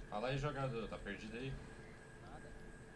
Fala aí, jogador, tá perdido aí? Nada.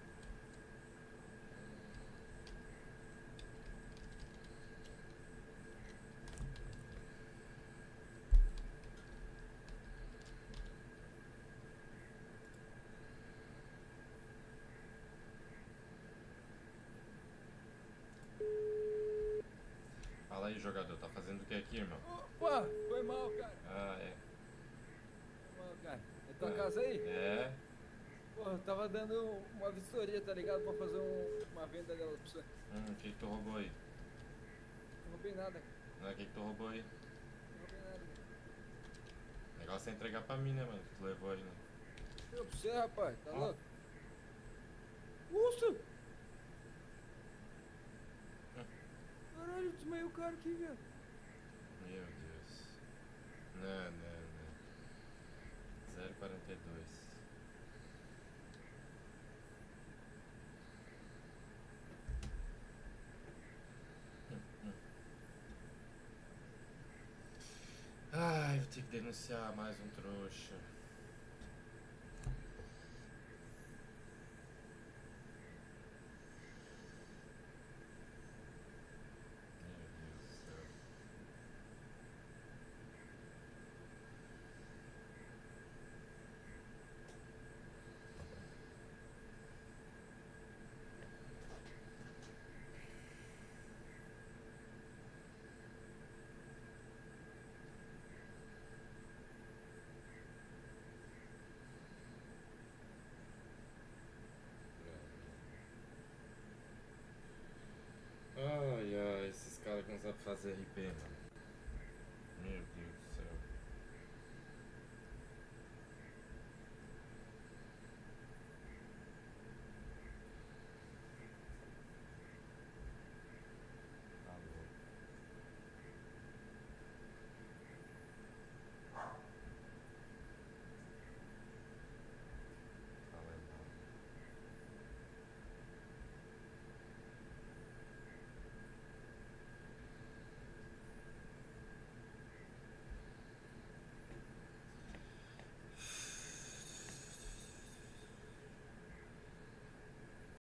Fala aí, jogador, tá fazendo o que aqui, irmão? Opa, foi mal, cara. Ah, é. Foi mal, cara. É tua Ah, casa aí? é? Porra, eu tava dando uma vistoria, tá ligado? Pra fazer uma venda dela pra você. O que que tu roubou aí? Não roubei nada, cara. O que que tu roubou aí? Não roubei nada, cara. O negócio é entregar pra mim, né, mano? Que tu levou aí, né? Eu pra você, rapaz, tá Ó, louco? Nossa! Caralho, desmaiou o cara aqui, velho. meu Deus. Não, não, não. 0,42. Ai, vou ter que denunciar mais um trouxa. Meu Deus do céu. Ai, ai, esses caras que não sabem fazer RP, mano.